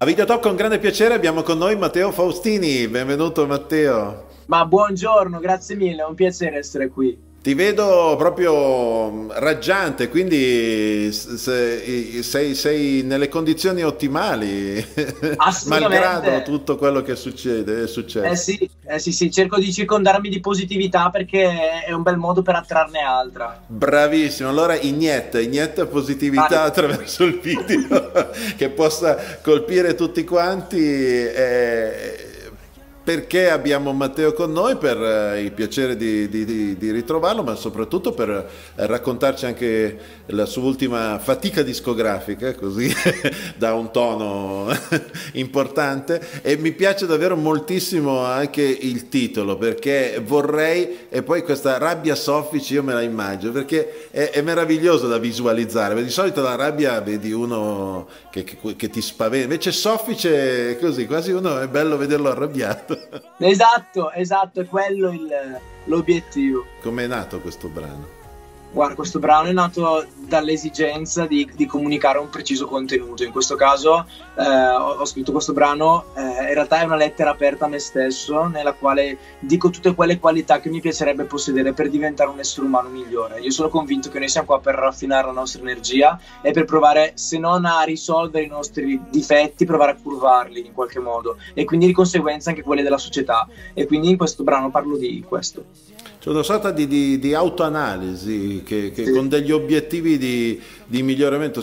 A Videotalk con grande piacere abbiamo con noi Matteo Faustini, benvenuto Matteo. Ma buongiorno, grazie mille, è un piacere essere qui. Ti vedo proprio raggiante, quindi sei nelle condizioni ottimali, malgrado Assolutamente. tutto quello che succede, è successo. Sì, cerco di circondarmi di positività perché è un bel modo per attrarne altra. Bravissimo, allora inietta Vai. positività attraverso il video che possa colpire tutti quanti. Perché abbiamo Matteo con noi? Per il piacere di ritrovarlo, ma soprattutto per raccontarci anche la sua ultima fatica discografica, così da un tono importante. E mi piace davvero moltissimo anche il titolo, perché vorrei, e poi questa rabbia soffice io me la immagino, perché è meraviglioso da visualizzare, perché di solito la rabbia vedi uno che ti spaventa, invece soffice è così, quasi uno è bello vederlo arrabbiato. Esatto, è quello l'obiettivo. Com'è nato questo brano? Guarda, questo brano è nato dall'esigenza di comunicare un preciso contenuto. In questo caso ho scritto questo brano, in realtà è una lettera aperta a me stesso, nella quale dico tutte quelle qualità che mi piacerebbe possedere per diventare un essere umano migliore. Io sono convinto che noi siamo qua per raffinare la nostra energia e per provare, se non a risolvere i nostri difetti, provare a curvarli in qualche modo, e quindi di conseguenza anche quelli della società. E quindi in questo brano parlo di questo. C'è una sorta di autoanalisi che Sì. con degli obiettivi di miglioramento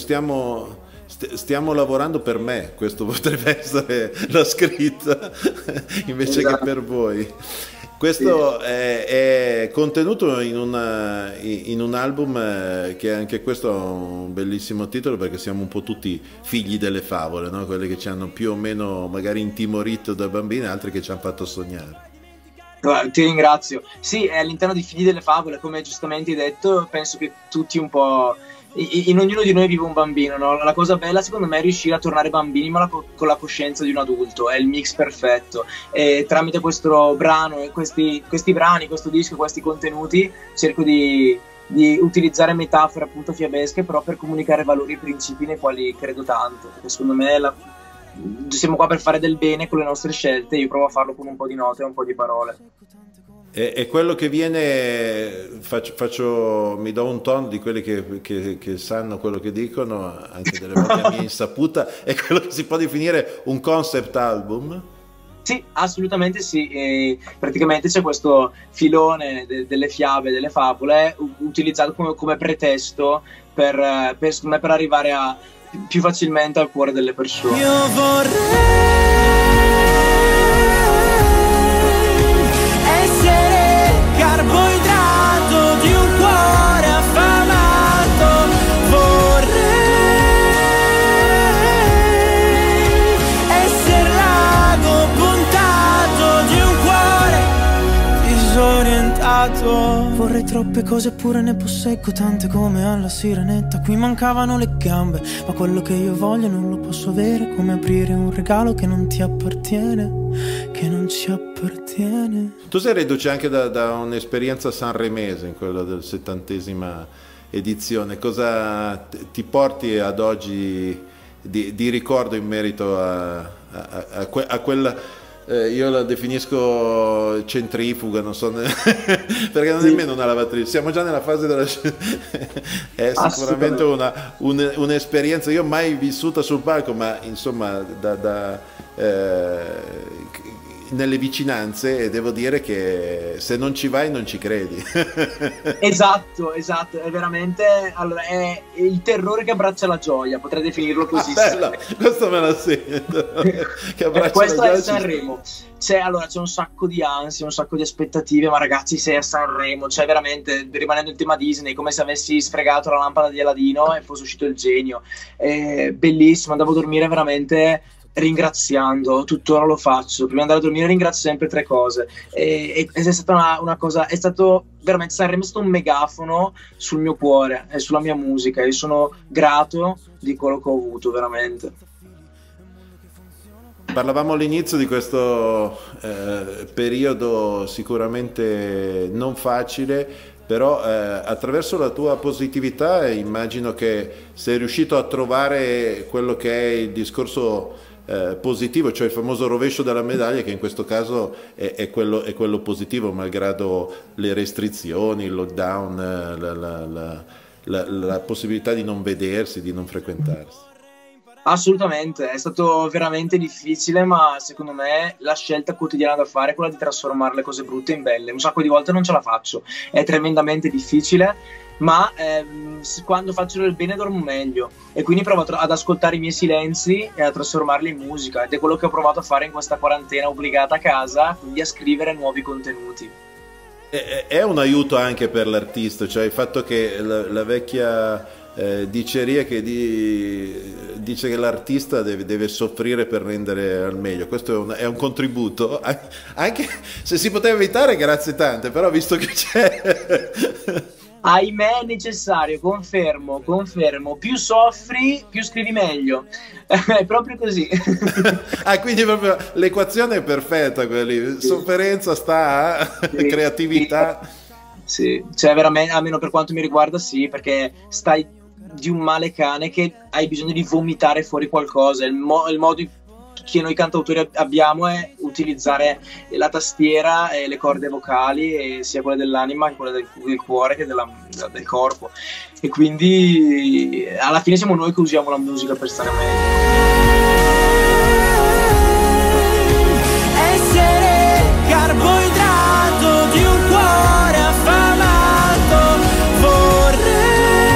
stiamo lavorando per me, questo potrebbe essere la scritta invece che Esatto. per voi. Sì. Questo è contenuto in un album che anche questo ha un bellissimo titolo, perché siamo un po' tutti figli delle favole, no? Quelli che ci hanno più o meno magari intimorito da bambini, altri che ci hanno fatto sognare. Ti ringrazio. Sì, è all'interno di Figli delle Favole, come giustamente hai detto, penso che tutti un po'. In ognuno di noi vive un bambino, no? La cosa bella secondo me è riuscire a tornare bambini ma con la coscienza di un adulto, è il mix perfetto. E tramite questo brano e questi brani, questo disco, questi contenuti, cerco di utilizzare metafore appunto fiabesche, però per comunicare valori e principi nei quali credo tanto, perché secondo me siamo qua per fare del bene con le nostre scelte. Io provo a farlo con un po' di note e un po' di parole. E quello che viene, mi do un tono di quelli che sanno quello che dicono, anche delle volte a mia insaputa, è quello che si può definire un concept album. Sì, assolutamente sì. E praticamente c'è questo filone delle fiabe, delle favole, utilizzato come pretesto secondo me, per arrivare più facilmente al cuore delle persone. Io vorrei essere carboidrato di un cuore affamato. Vorrei essere l'ago puntato di un cuore disorientato. Vorrei troppe cose eppure ne posseggo tante come alla sirenetta. Qui mancavano le gambe, ma quello che io voglio non lo posso avere. Come aprire un regalo che non ti appartiene, che non ci appartiene. Tu sei reduce anche da un'esperienza sanremese, in quella del 70ª edizione. Cosa ti porti ad oggi di ricordo in merito a quella... io la definisco centrifuga, non so, perché non è Sì, nemmeno una lavatrice, siamo già nella fase della... è sicuramente assolutamente. un'esperienza, io mai vissuta sul palco, ma insomma nelle vicinanze, e devo dire che se non ci vai non ci credi. Esatto, è veramente, allora, è il terrore che abbraccia la gioia, potrei definirlo Ah, così. bella, questo me la sento, che abbraccia la Questo è gioia. Sanremo. C'è un sacco di ansia, un sacco di aspettative, ma ragazzi, sei a Sanremo, cioè veramente, rimanendo in tema Disney, come se avessi sfregato la lampada di Aladino e fosse uscito il genio. È bellissimo, andavo a dormire veramente ringraziando, tuttora lo faccio. Prima di andare a dormire ringrazio sempre tre cose. È stata una cosa, è stato veramente, Sanremo è stato un megafono sul mio cuore e sulla mia musica. Io sono grato di quello che ho avuto, veramente. Parlavamo all'inizio di questo periodo sicuramente non facile, però attraverso la tua positività immagino che sei riuscito a trovare quello che è il discorso positivo, cioè il famoso rovescio della medaglia, che in questo caso è quello positivo, malgrado le restrizioni, il lockdown, la possibilità di non vedersi, di non frequentarsi. Assolutamente, è stato veramente difficile, ma secondo me la scelta quotidiana da fare è quella di trasformare le cose brutte in belle. Un sacco di volte non ce la faccio, è tremendamente difficile, ma quando faccio del bene dormo meglio, e quindi provo ad ascoltare i miei silenzi e a trasformarli in musica, ed è quello che ho provato a fare in questa quarantena obbligata a casa, quindi a scrivere nuovi contenuti. È un aiuto anche per l'artista, cioè il fatto che la vecchia diceria che dice che l'artista deve soffrire per rendere al meglio. Questo è un contributo, anche se si poteva evitare, grazie tante, però visto che c'è... Ahimè è necessario, confermo, più soffri, più scrivi meglio, è proprio così. Quindi proprio l'equazione è perfetta, quelli. Sofferenza sta a creatività. Sì, cioè veramente, almeno per quanto mi riguarda sì, perché stai di un male cane che hai bisogno di vomitare fuori qualcosa. Il modo che noi cantautori abbiamo è utilizzare la tastiera e le corde vocali, sia quelle dell'anima che quelle del cuore che del corpo, e quindi alla fine siamo noi che usiamo la musica per stare meglio. Essere carboidrato di un cuore affamato, vorrei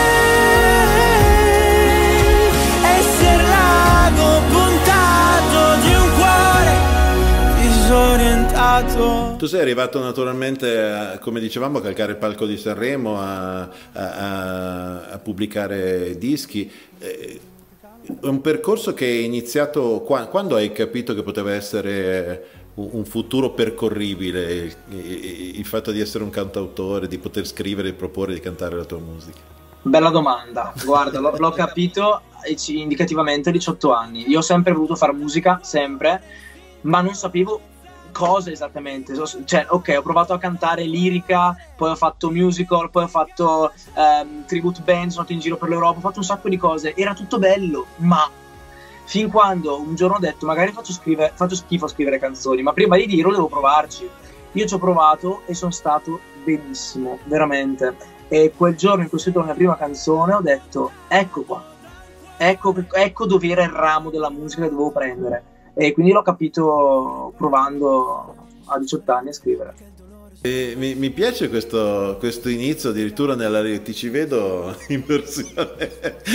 essere lago puntato di un cuore disorientato. Tu sei arrivato naturalmente, come dicevamo, a calcare il palco di Sanremo, a pubblicare dischi. È un percorso che è iniziato quando hai capito che poteva essere un futuro percorribile, il fatto di essere un cantautore, di poter scrivere e proporre di cantare la tua musica? Bella domanda, guarda, l'ho capito indicativamente a 18 anni. Io ho sempre voluto fare musica, sempre, ma non sapevo cosa esattamente. Cioè, ok, ho provato a cantare lirica, poi ho fatto musical, poi ho fatto tribute band, sono andato in giro per l'Europa, ho fatto un sacco di cose, era tutto bello, ma fin quando un giorno ho detto magari faccio schifo a scrivere canzoni, ma prima di dirlo devo provarci. Io ci ho provato e sono stato benissimo, veramente. E quel giorno in cui ho scritto la mia prima canzone ho detto ecco qua, ecco dove era il ramo della musica che dovevo prendere, e quindi l'ho capito provando a 18 anni a scrivere. Mi piace questo inizio, addirittura ti ci vedo in versione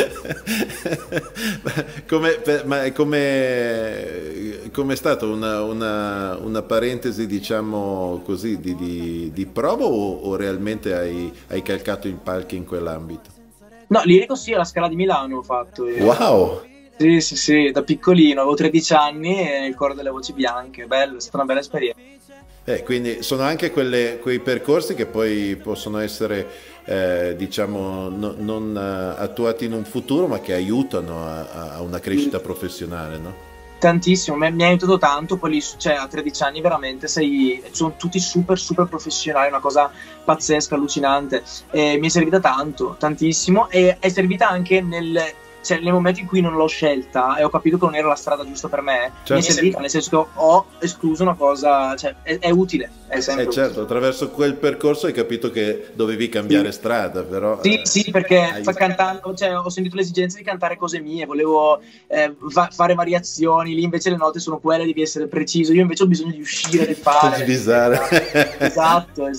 come è stata una parentesi, diciamo così, di prova, o realmente hai calcato in palchi in quell'ambito? No, lirico sì, alla Scala di Milano ho fatto. Wow! Sì, da piccolino, avevo 13 anni e il coro delle voci bianche, bello, è stata una bella esperienza. Quindi sono anche quei percorsi che poi possono essere diciamo non attuati in un futuro, ma che aiutano a una crescita professionale, no? Tantissimo, mi ha aiutato tanto. Poi lì, cioè, a 13 anni veramente sono tutti super professionali, una cosa pazzesca, allucinante, e mi è servita tantissimo, e è servita anche nei momenti in cui non l'ho scelta e ho capito che non era la strada giusta per me. Certo. Mi è servita, nel senso che ho escluso una cosa, cioè è utile, è sempre certo, utile. Attraverso quel percorso hai capito che dovevi cambiare strada, però sì, perché cantando, cioè, ho sentito l'esigenza di cantare cose mie, volevo fare variazioni, lì invece le note sono quelle, devi essere preciso, io invece ho bisogno di uscire, di fare. Esatto.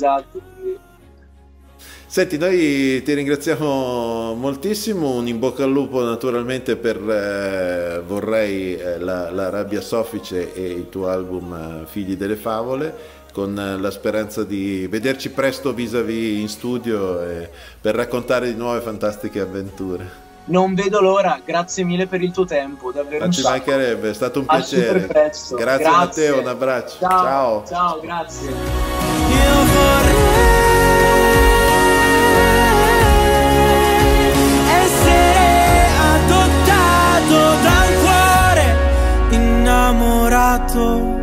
Senti, noi ti ringraziamo moltissimo, un in bocca al lupo naturalmente per Vorrei, la rabbia soffice e il tuo album Figli delle favole, con la speranza di vederci presto vis-à-vis in studio per raccontare di nuove fantastiche avventure. Non vedo l'ora, grazie mille per il tuo tempo, davvero. Non ci mancherebbe, è stato un piacere. Grazie Matteo, un abbraccio. Ciao, grazie. Io vorrei da un cuore innamorato.